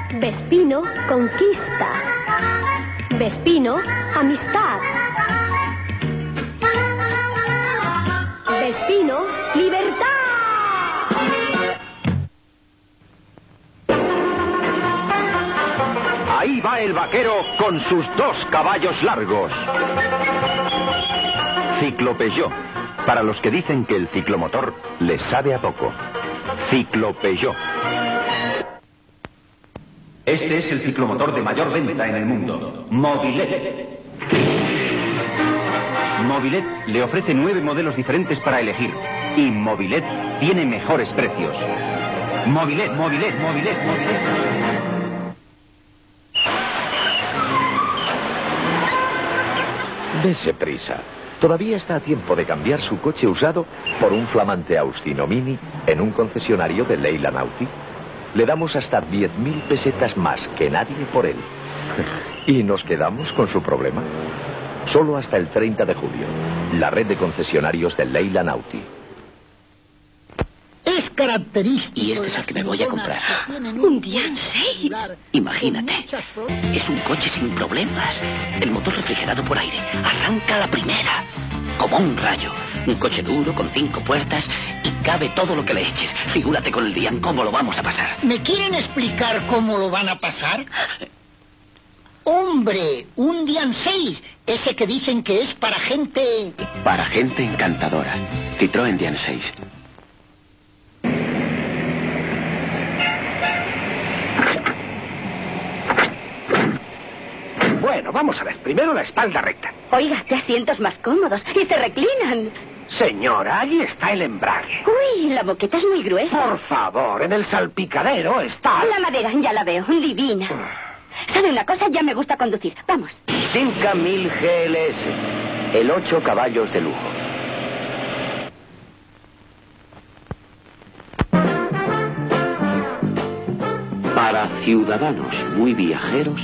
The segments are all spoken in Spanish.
Vespino, conquista. Vespino, amistad. Vespino, libertad. Ahí va el vaquero con sus 2 caballos largos. Ciclo Peugeot, para los que dicen que el ciclomotor les sabe a poco. Ciclo Peugeot. Este es el ciclomotor de mayor venta en el mundo, Mobilet. Mobilet le ofrece 9 modelos diferentes para elegir. Y Mobilet tiene mejores precios. Mobilet, Mobilet, Mobilet, Mobilet. Dese prisa. Todavía está a tiempo de cambiar su coche usado por un flamante Austino Mini en un concesionario de Leyland Audi. Le damos hasta 10.000 pesetas más que nadie por él. Y nos quedamos con su problema. Solo hasta el 30 de julio. La red de concesionarios de Leyland Audi. Es característico. Y este es el que me voy a comprar. Un Dian 6. Imagínate. Es un coche sin problemas. El motor refrigerado por aire. Arranca a la primera. Como un rayo. Un coche duro con 5 puertas y cabe todo lo que le eches. Figúrate con el Dian cómo lo vamos a pasar. ¿Me quieren explicar cómo lo van a pasar? ¡Hombre! Un Dian 6. Ese que dicen que es para gente... Para gente encantadora. Citroën Dian 6. Bueno, vamos a ver. Primero la espalda recta. Oiga, qué asientos más cómodos. Y se reclinan. Señora, allí está el embrague. Uy, la boqueta es muy gruesa. Por favor, en el salpicadero está... La madera, ya la veo, divina. ¿Sabe una cosa? Ya me gusta conducir. Vamos. Simca 1000 GLS. El 8 caballos de lujo. Para ciudadanos muy viajeros...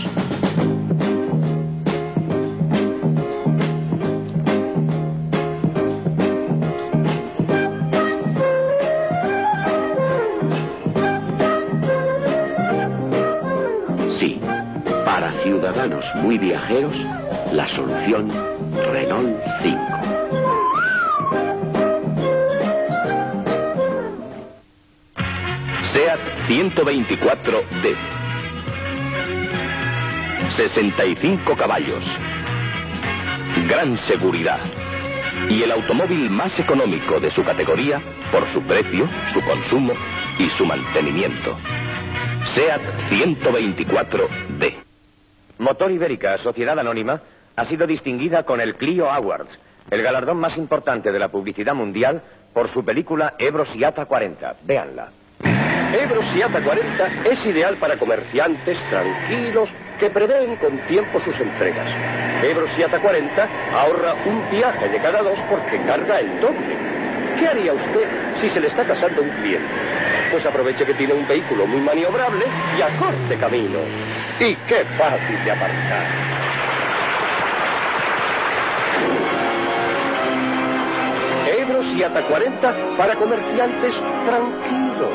Sí, para ciudadanos muy viajeros, la solución Renault 5. SEAT 124D. 65 caballos. Gran seguridad. Y el automóvil más económico de su categoría por su precio, su consumo y su mantenimiento. SEAT 124D. Motor Ibérica, Sociedad Anónima, ha sido distinguida con el Clio Awards, el galardón más importante de la publicidad mundial, por su película Ebro Siata 40. Véanla. Ebro Siata 40 es ideal para comerciantes tranquilos que prevén con tiempo sus entregas. Ebro Siata 40 ahorra un viaje de cada 2 porque carga el doble. ¿Qué haría usted si se le está casando un cliente? Pues aproveche que tiene un vehículo muy maniobrable y acorte camino. Y qué fácil de aparcar. Ebro Siata 40 para comerciantes tranquilos.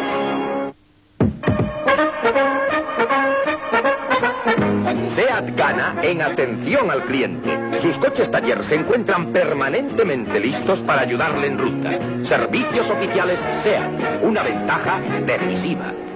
SEAT gana en atención al cliente. Sus coches taller se encuentran permanentemente listos para ayudarle en ruta. Servicios oficiales SEAT, una ventaja decisiva.